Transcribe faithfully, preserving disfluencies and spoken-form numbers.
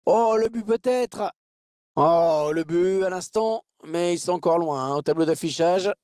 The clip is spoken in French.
Oh, le but peut-être! Oh, le but à l'instant, mais ils sont encore loin hein, au tableau d'affichage.